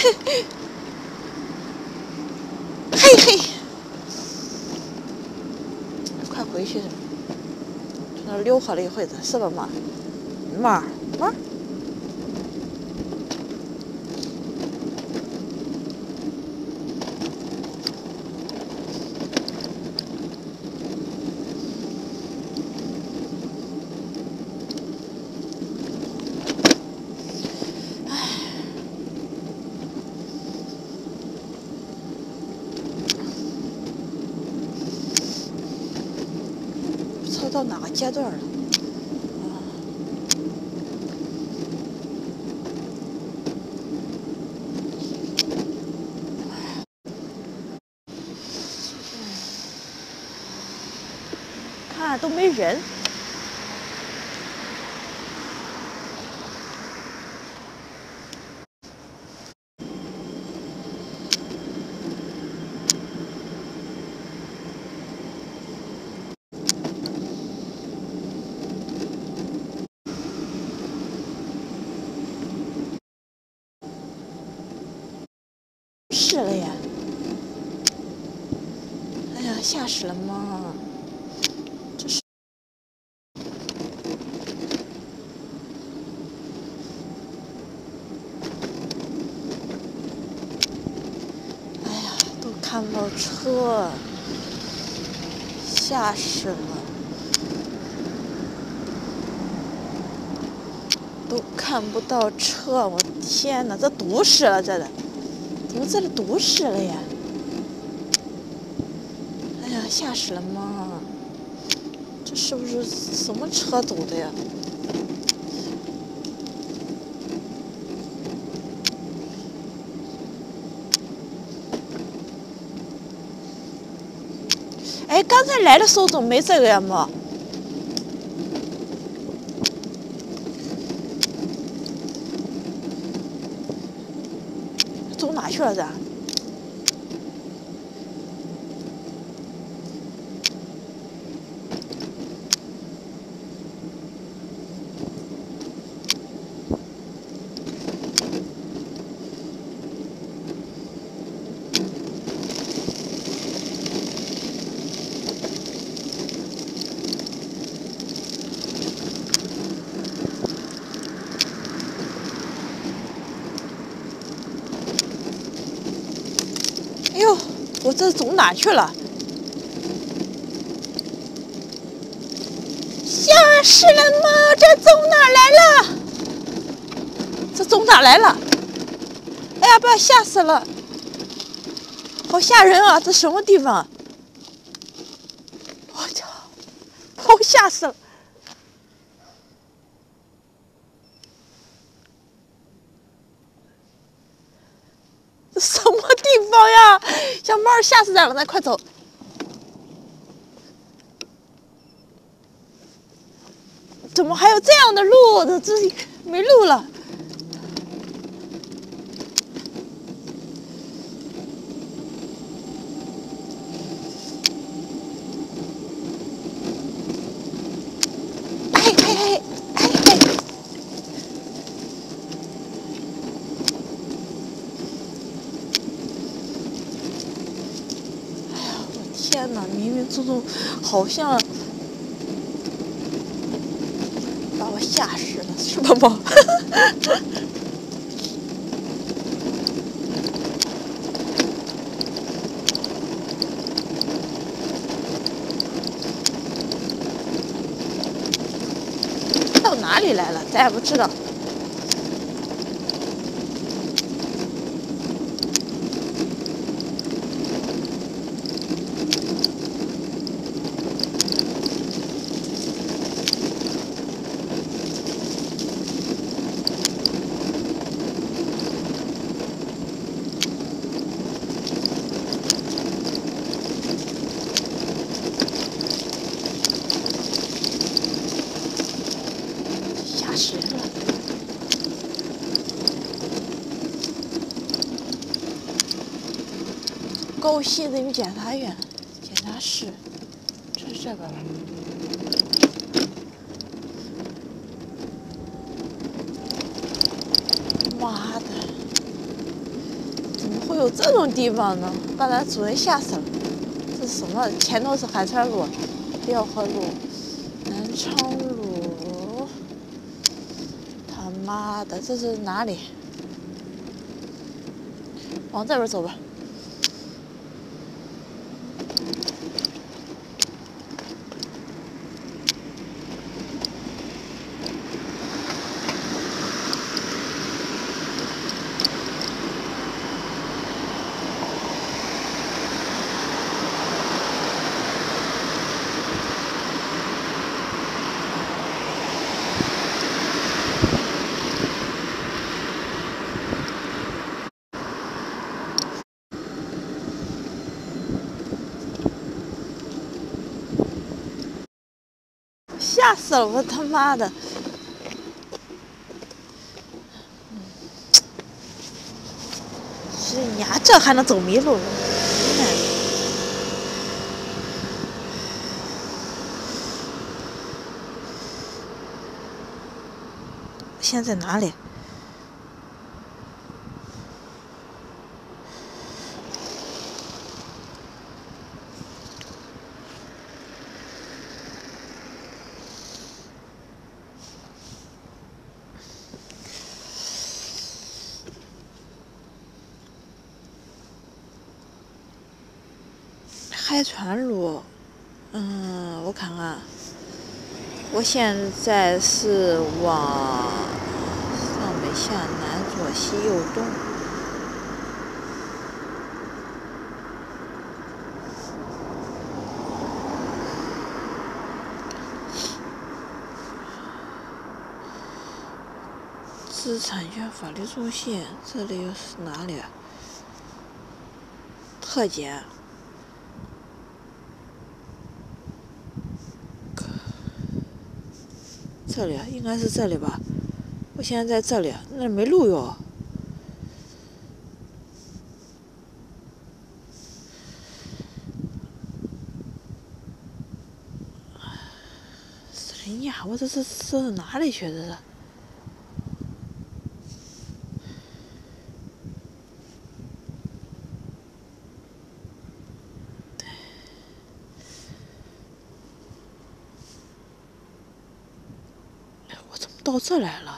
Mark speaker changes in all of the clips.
Speaker 1: 嘿嘿，快回去！那溜达了一会子，是吧，妈？妈。到哪个阶段了？看都没人。是了呀！哎呀，吓死了妈！这是……哎呀，都看不到车，吓死了！都看不到车，我天哪，这堵死了，这里怎么这里堵死了呀？哎呀，吓死了妈！这是不是什么车走的呀？哎，刚才来的时候怎么没这个呀，妈？走哪去了这？哎呦，我这走哪去了？吓死了妈！这走哪来了？这走哪来了？哎呀，把我吓死了！好吓人啊！这什么地方？我操！把我吓死了！这什么地方呀？小猫吓死人了，咱快走！怎么还有这样的路？这没路了。天哪，冥冥之中好像把我吓死了，是吧，宝？到哪里来了？咱也不知道。吓死人了！高溪人民检察院检察室，这是这个吧？妈的！ 会有这种地方呢？把咱主人吓死了。这是什么？前头是海川路、辽河路、南昌路。他妈的，这是哪里？往这边走吧。吓死了！我他妈的！是呀，这还能走迷路？现在哪里？海川路，我看看，我现在是往上北下南左西右东。知识产权法律中心，这里又是哪里？特检。这里应该是这里吧？我现在在这里，那没路哟。是人呀！我这是哪里去？这是？我怎么到这来了？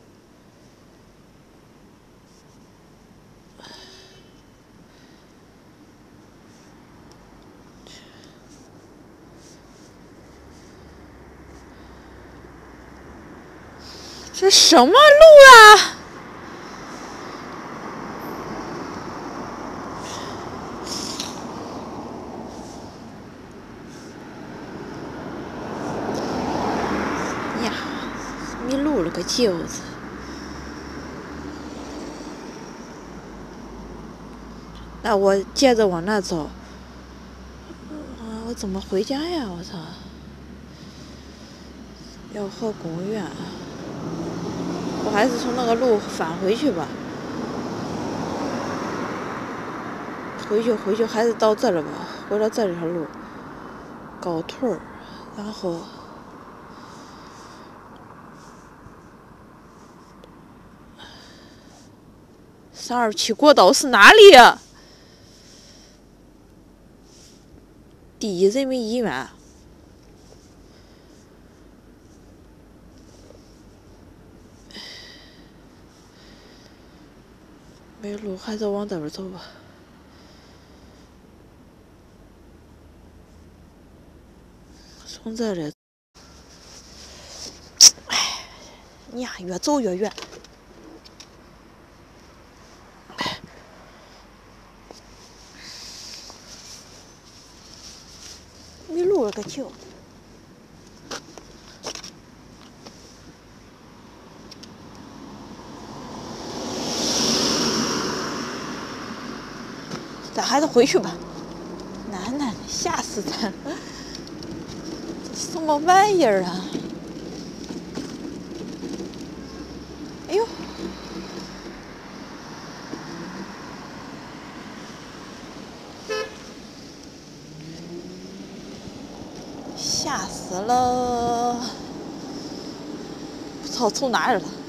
Speaker 1: 这什么路啊？呀，迷路了个舅子！那我接着往那走。我怎么回家呀？我操！辽河公园。我还是从那个路返回去吧。回去，还是到这了吧？回到这条路，高屯儿，然后327国道是哪里呀？第一人民医院。没路，还是往这边走吧。从这里，哎，呀，越走越远。迷路了个球。咱还是回去吧。楠楠，吓死咱了！这什么玩意儿啊？哎呦！吓死了！不知道从哪儿了。